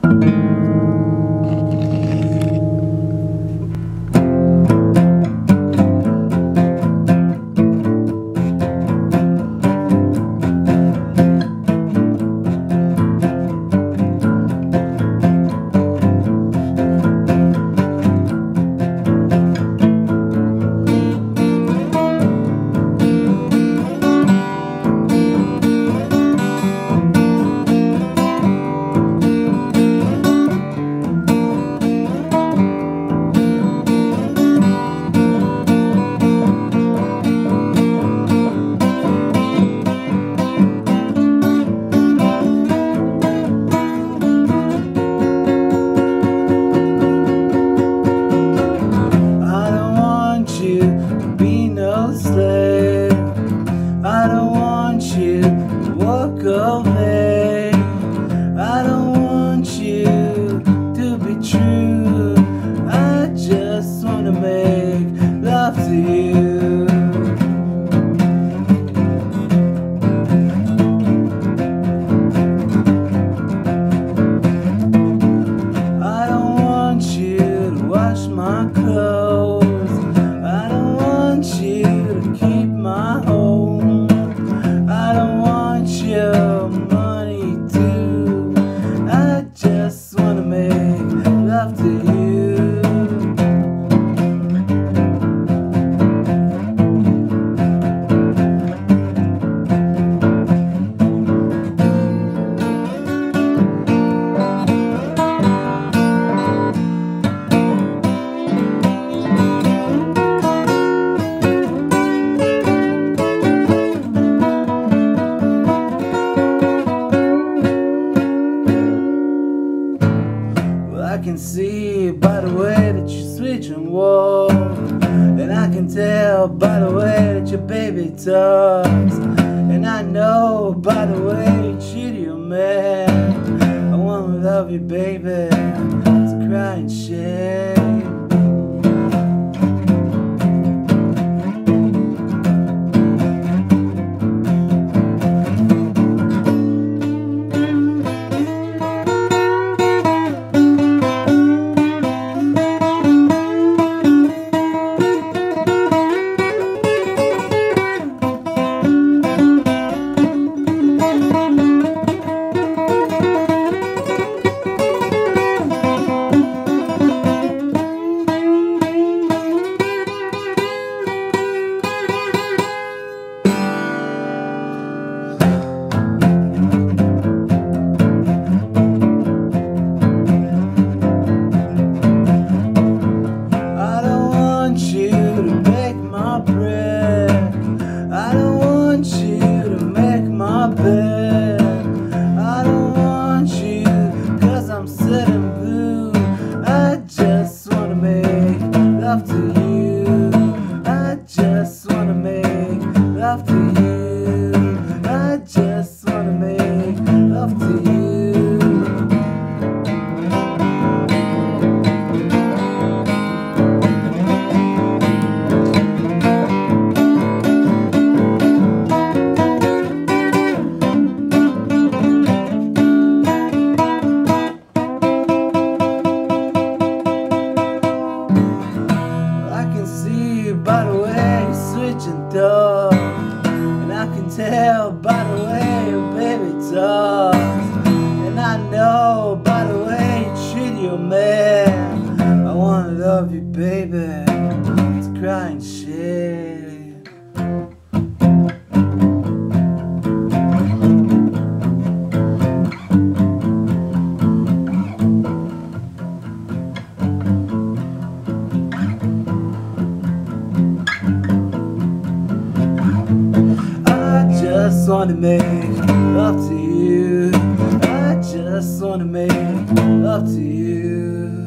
Slave. I don't want you to walk away. I don't want you to be true. I just wanna make love to you. I don't want you to wash my clothes. I don't want you to keep my home. I don't want your money too. I just wanna make love to you. I can see by the way that you switch and walk, and I can tell by the way that your baby talks, and I know by the way you treat your man. I wanna love you, baby, to cry and shame. I don't want you to make my bed. I don't want you, 'cause I'm sad and blue. I just wanna make love to you. I just wanna make love to you. I just wanna make love to you. By the way you switch and talk, and I can tell by the way your baby talks, and I know by the way you treat your man. I wanna love you, baby, to cry and share. I just wanna make love to you. I just wanna make love to you.